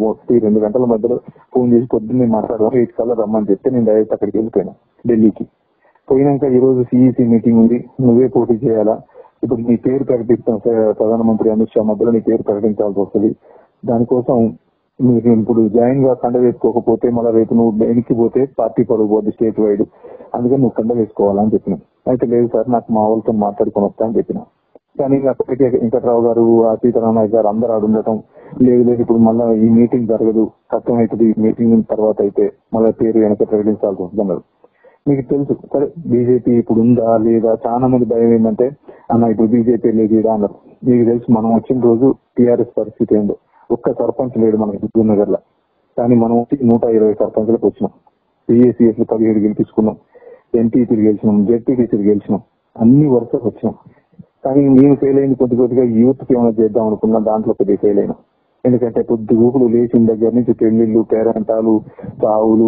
2 గంటల మధ్యలో ఫోన్ చేసి పొద్దున్నే మాట్లాడదాం 8 కల్లా రమ్మని చెప్తే నేను డైరెక్ట్ అక్కడికి వెళ్ళిపోయాను ఢిల్లీకి. పోయినాక ఈ రోజు సిఈసి మీటింగ్ ఉంది, నువ్వే పోటీ చేయాలా, ఇప్పుడు నీ పేరు ప్రకటిస్తాం ప్రధానమంత్రి అమిత్ షా మధ్యలో నీ పేరు ప్రకటించాల్సి వస్తుంది. దానికోసం మీరు ఇప్పుడు జాయిన్ గా కండ వేసుకోకపోతే మళ్ళీ రేపు నువ్వు వెనక్కి పోతే పార్టీ పరుగు పోద్ది స్టేట్ వైడ్, అందుకని నువ్వు కండ వేసుకోవాలని చెప్పిన. అయితే లేదు సార్ నాకు మా వాళ్ళతో మాట్లాడుకొని వస్తా అని చెప్పిన. కానీ అప్పటికే వెంకట్రావు గారు, సీతారామయ్య గారు అందరూ ఆడుండటం, లేదు ఇప్పుడు మళ్ళీ ఈ మీటింగ్ జరగదు, కష్టం అవుతుంది, ఈ మీటింగ్ తర్వాత అయితే మళ్ళీ పేరు వెనక ప్రకటించాల్సి వస్తుంది. మీకు తెలుసు సరే బీజేపీ ఇప్పుడు ఉందా లేదా, చాలా మంది భయం ఏంటంటే అన్న ఇప్పుడు బీజేపీ లేదు అన్నారు. మీకు తెలుసు మనం వచ్చిన రోజు టీఆర్ఎస్ పరిస్థితి ఏందో, ఒక్క సర్పంచ్ లేడు మన హుజూర్ నగర్ లో. కానీ మనం 120 సర్పంచ్లకు వచ్చినాం, పిఏసీఎస్ 17 గెలిపించుకున్నాం, ఎంపీపీలు గెలిచినాం, జెడ్పీటీసీలు గెలిచినాం, అన్ని వరుసకు వచ్చినాం. కానీ నేను ఫెయిల్ అయింది కొద్దిగా యూత్ కి ఏమైనా చేద్దాం అనుకున్నా, దాంట్లో కొద్దిగా ఫెయిల్ అయినా. ఎందుకంటే పొద్దు ఊపులు లేచిన దగ్గర నుంచి పెళ్లిళ్ళు, పేరంటాలు, చావులు,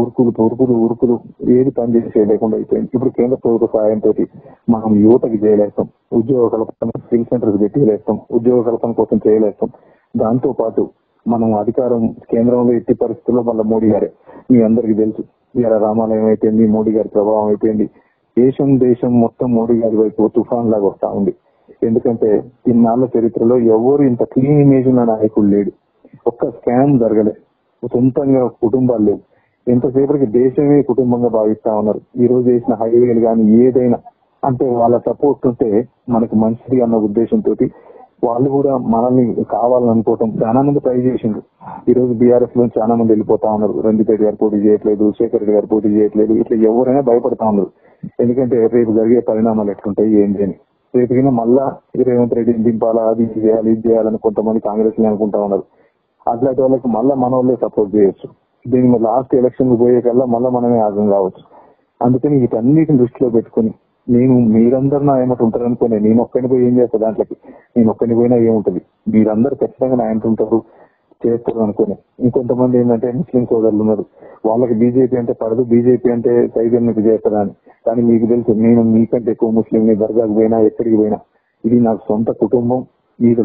ఉరుకులు ఏది పని చేసి లేకుండా అయిపోయింది. ఇప్పుడు కేంద్ర ప్రభుత్వ సహాయంతో మనం యువతకి చేయలేస్తాం, ఉద్యోగ కల్పన స్కిల్ సెంటర్స్ పెట్టలేస్తాం, ఉద్యోగ కల్పన కోసం చేయలేస్తాం. దాంతో పాటు మనం అధికారం కేంద్రంలో ఎట్టి పరిస్థితుల్లో మళ్ళీ మోడీ గారే, మీ అందరికీ తెలుసు ఇలా రామాలయం అయిపోయింది, మోడీ గారి ప్రభావం అయిపోయింది. దేశం మొత్తం మోడీ గారి వైపు తుఫాన్ లాగా వస్తా ఉంది. ఎందుకంటే ఇన్నాళ్ల చరిత్రలో ఎవరు ఇంత క్లీన్ ఇమేజ్ ఉన్న నాయకుడు లేడు, ఒక్క స్కామ్ జరగలే, సొంతంగా కుటుంబాలు లేవు, ఎంతసేపటికి దేశమే కుటుంబంగా భావిస్తా ఉన్నారు. ఈ రోజు చేసిన హైవేలు కానీ ఏదైనా అంటే వాళ్ళ సపోర్ట్ ఉంటే మనకు మంచిది అన్న ఉద్దేశంతో వాళ్ళు కూడా మనల్ని కావాలనుకోవటం చాలా మంది ట్రై చేసిండ్రు. ఈ రోజు బీఆర్ఎస్ లో చాలా మంది వెళ్ళిపోతా ఉన్నారు, రంజిపేట గారు పోటీ చేయట్లేదు, శేఖర్ రెడ్డి గారు పోటీ చేయట్లేదు, ఇట్లా ఎవరైనా భయపడతా ఉన్నారు. ఎందుకంటే రేపు జరిగే పరిణామాలు ఎట్లుంటాయి ఏంటి అని. రేపు మళ్ళా రేవంత్ రెడ్డిని దింపాలా, అది చేయాలి ఇది చేయాలని కొంతమంది కాంగ్రెస్ అనుకుంటా ఉన్నారు. అట్లాంటి వాళ్ళకి మళ్ళా మన వాళ్ళే సపోర్ట్ చేయొచ్చు. దీని లాస్ట్ ఎలక్షన్ పోయే కల్లా మళ్ళా మనమే ఆగం కావచ్చు. అందుకని వీటన్నిటిని దృష్టిలో పెట్టుకుని నేను మీరందరూ నా ఏమంటూ ఉంటారు అనుకునే, నేను ఒక్కడిని పోయి ఏం చేస్తా, దాంట్లోకి నేను ఒక్కడిని పోయినా ఏముంటది, మీరందరూ ఖచ్చితంగా నా ఆయన ఉంటారు చేస్తారు అనుకునే. ఇంకొంతమంది ఏంటంటే ముస్లిం సోదరులు ఉన్నారు, వాళ్ళకి బీజేపీ అంటే పడదు, బీజేపీ అంటే సైతం మీకు చేస్తారా అని. కానీ మీకు తెలుసు నేను మీకంటే ఎక్కువ ముస్లింని, దర్గాకు పోయినా ఎక్కడికి పోయినా ఇది నాకు సొంత కుటుంబం. ఇది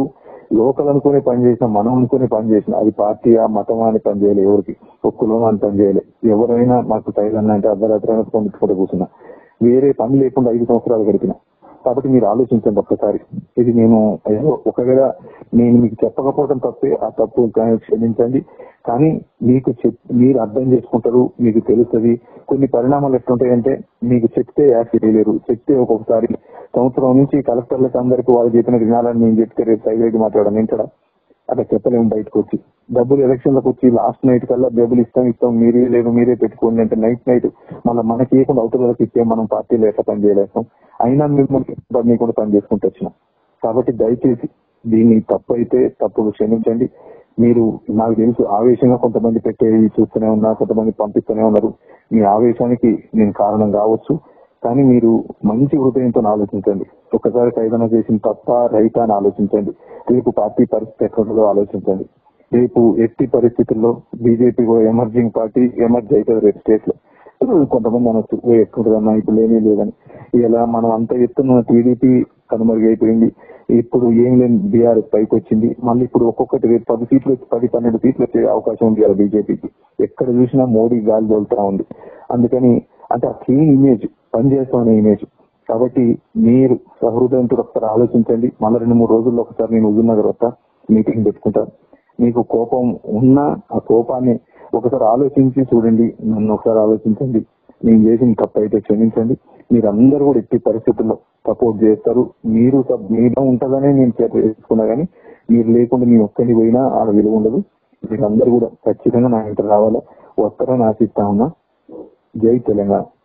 లోకల్ అనుకునే పని చేసిన, మనం అనుకునే పని చేసిన, అది పార్టీ ఆ మతం అని పని చేయలే, ఎవరికి ఒక్కలో అని పని చేయలే. ఎవరైనా మాకు తైలన్న అంటే అర్ధరాత్రైనా పొందుకుంటూ కూర్చున్నా, వేరే పని లేకుండా 5 సంవత్సరాలు గడిపిన. కాబట్టి మీరు ఆలోచించండి ఒక్కసారి. ఇది నేను ఒకవేళ నేను మీకు చెప్పకపోవడం తప్పే, ఆ తప్పు క్షమించండి. కానీ మీరు అర్థం చేసుకుంటారు, మీకు తెలుస్తుంది. కొన్ని పరిణామాలు ఎట్లుంటాయంటే మీకు చెప్తే యాక్ట్ చేయలేరు, చెప్తే ఒక్కొక్కసారి సంవత్సరం నుంచి కలెక్టర్లకు అందరికీ వాళ్ళు చెప్పిన వినాలని నేను చెప్తే రేపు సైలెంట్ మాట్లాడను ఏంటడా అట్లా చెప్పలేము. బయటకు వచ్చి డబ్బులు ఎలక్షన్లకు వచ్చి లాస్ట్ నైట్ కల్లా డబ్బులు ఇస్తాం మీరే లేదు మీరే పెట్టుకోండి అంటే నైట్ మళ్ళీ మనకి ఇవ్వకుండా అవతలకి ఇస్తే మనం పార్టీలో ఎట్లా పని చేయలేస్తాం. అయినా మిమ్మల్ని కూడా పని చేసుకుంటూ వచ్చినాం. కాబట్టి దయచేసి దీన్ని తప్పు అయితే తప్పులు క్షమించండి. మీరు నాకు తెలుసు ఆవేశంగా కొంతమంది పెట్టేది చూస్తూనే ఉన్నా, కొంతమంది పంపిస్తూనే ఉన్నారు. మీ ఆవేశానికి నేను కారణం కావచ్చు. కానీ మీరు మంచి హృదయంతో ఆలోచించండి. ఒక్కసారి ఏదైనా చేసిన తప్ప రైతా అని ఆలోచించండి. రేపు పార్టీ పరిస్థితి ఎక్కడో ఆలోచించండి. రేపు ఎట్టి పరిస్థితుల్లో బీజేపీ ఎమర్జింగ్ పార్టీ ఎమర్జ్ అవుతుంది రేపు స్టేట్ లో. కొంతమంది అనొచ్చు ఎట్లుంటుందన్నా ఇప్పుడు ఏమీ లేదని. ఇలా మనం అంత ఎత్తున టీడీపీ కనుమరుగైపోయింది, ఇప్పుడు ఏం లేని బీఆర్ఎస్ పైకి వచ్చింది. మళ్ళీ ఇప్పుడు ఒక్కొక్కటి రేపు 10 సీట్లు 10-12 సీట్లు వచ్చే అవకాశం ఉంది కదా బీజేపీకి. ఎక్కడ చూసినా మోడీ గాలి తోలుతా ఉంది. అందుకని అంటే ఆ క్లీన్ ఇమేజ్ పనిచేస్తామనే ఇమేజ్. కాబట్టి మీరు సహృదయంతో ఒకసారి ఆలోచించండి. మళ్ళీ 2-3 రోజుల్లో ఒకసారి నేను హుజూర్ నగర్ వస్తా, మీటింగ్ పెట్టుకుంటా. మీకు కోపం ఉన్నా ఆ కోపాన్ని ఒకసారి ఆలోచించి చూడండి, నన్ను ఒకసారి ఆలోచించండి. నేను చేసిన తప్పు అయితే క్షమించండి. మీరందరూ కూడా ఎట్టి పరిస్థితుల్లో సపోర్ట్ చేస్తారు. మీలో ఉంటుందనే నేను చేసుకున్నా, కానీ మీరు లేకుండా మీ ఒక్కరిని పోయినా ఆడ విలువ ఉండదు. మీరందరూ కూడా ఖచ్చితంగా నా ఇంటర్ రావాలా, వస్తారని ఆశిస్తా ఉన్నా. జై తెలంగాణ.